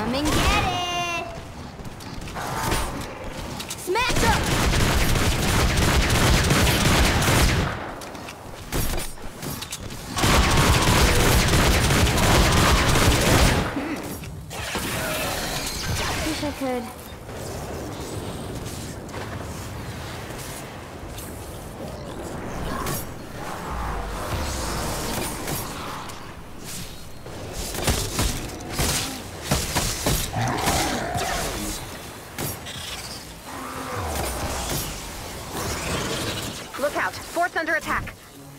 Come and get it! Smash up! Wish I could. Look out! Fort's under attack!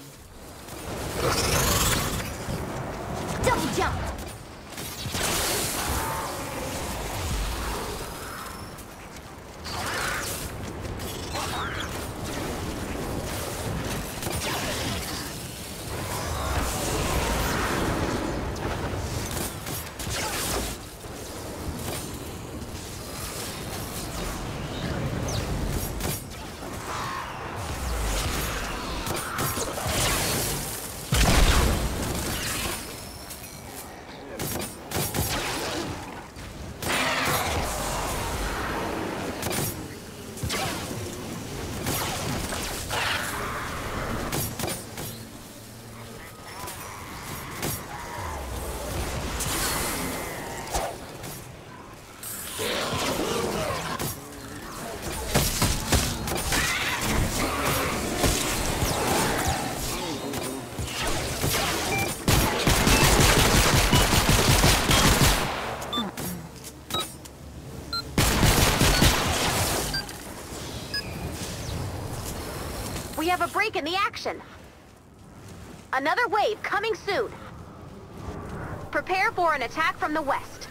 Double jump! We have a break in the action. Another wave coming soon. Prepare for an attack from the west.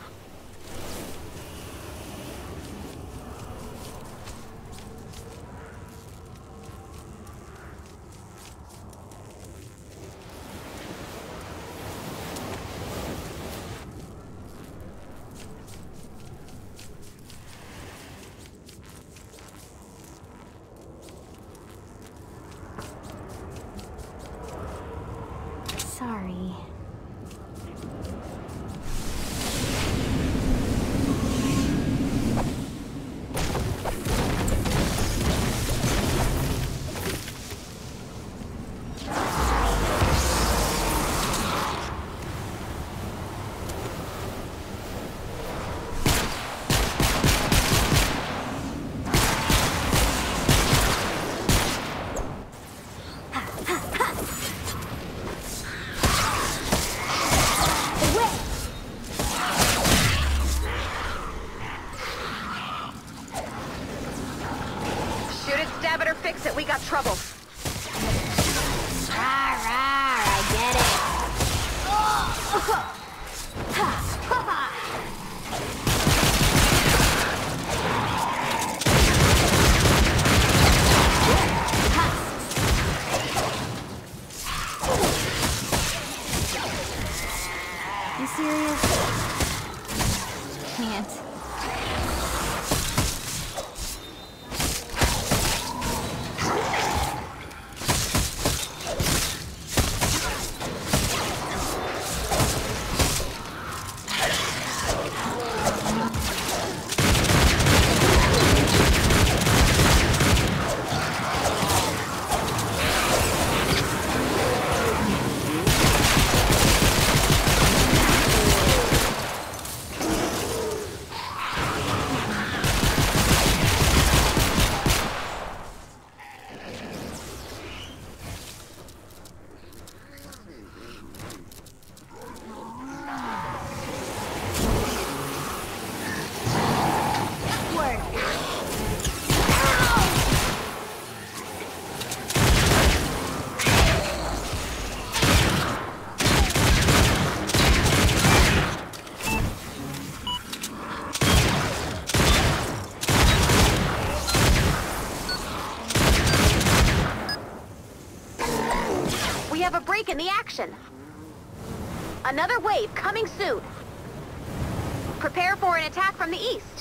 Sorry. Shoot it, stab it, or fix it. We got trouble. Rah, rah, I get it. You serious? Can't. We have a break in the action. Another wave coming soon. Prepare for an attack from the east.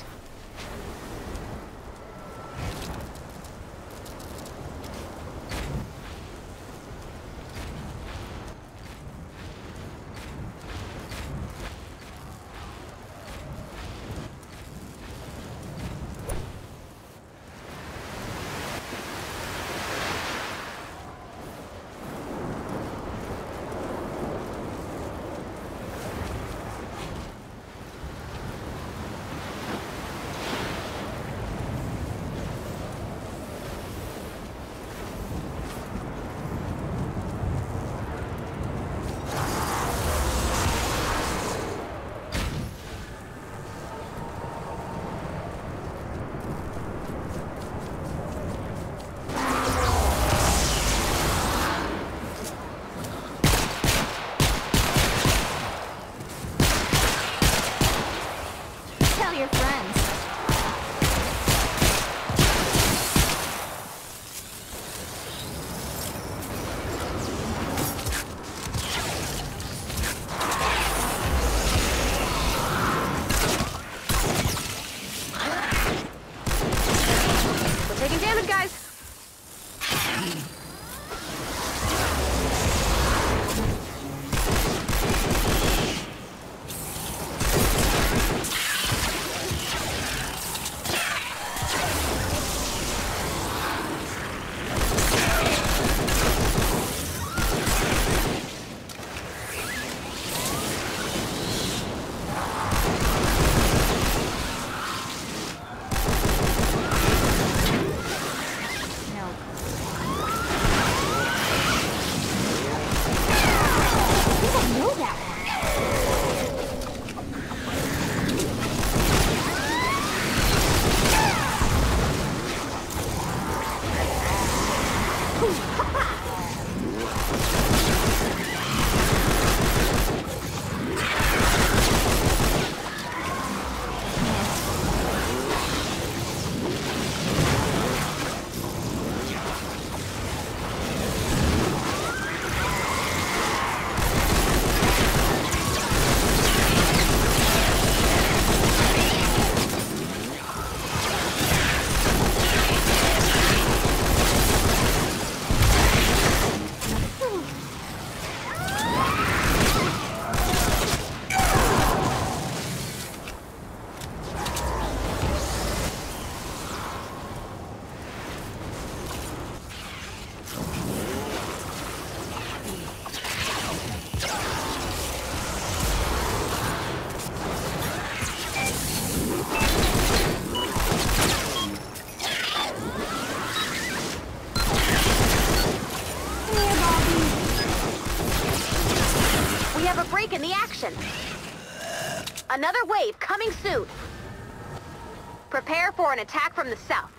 have a break in the action. Another wave coming soon. Prepare for an attack from the south.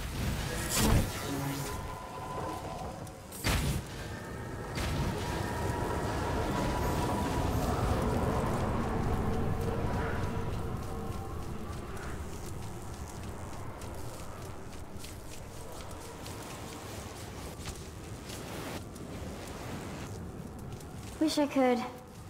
Wish I could.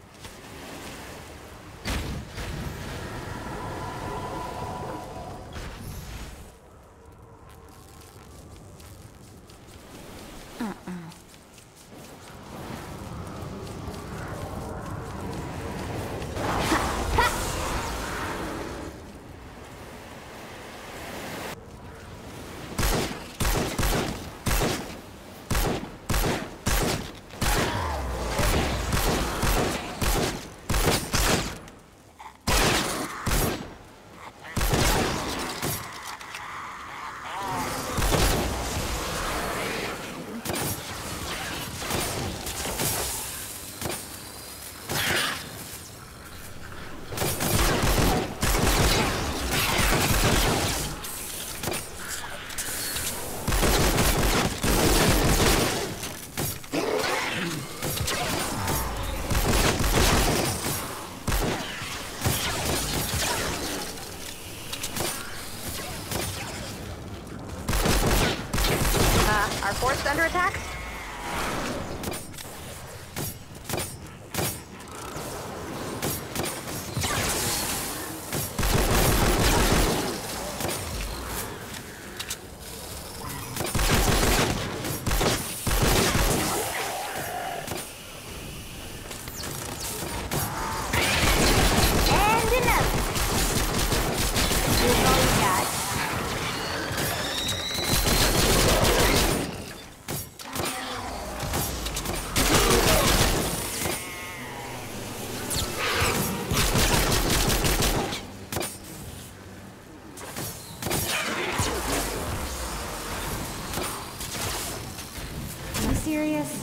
Our force under attack? And enough. Here's all you got. Are you serious?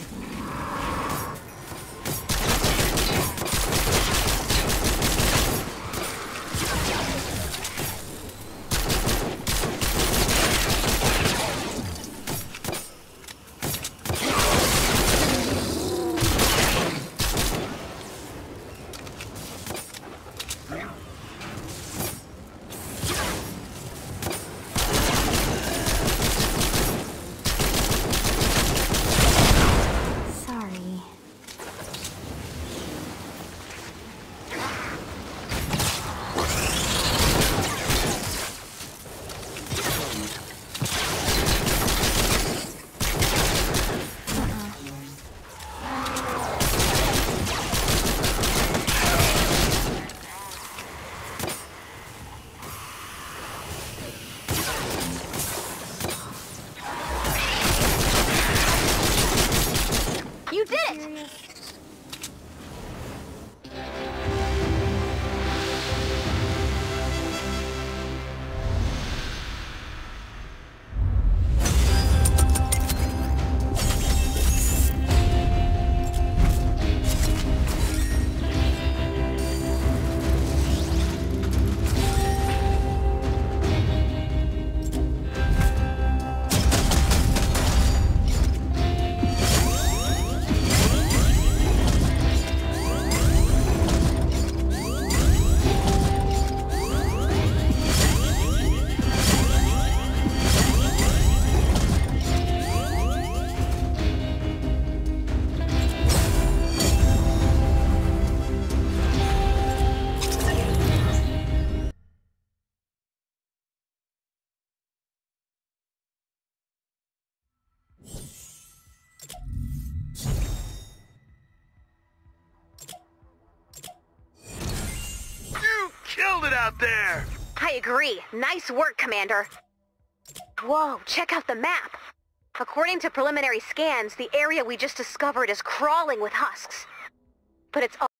Sorry. You did it! Killed it out there! I agree. Nice work, Commander. Whoa, check out the map. According to preliminary scans, the area we just discovered is crawling with husks. But it's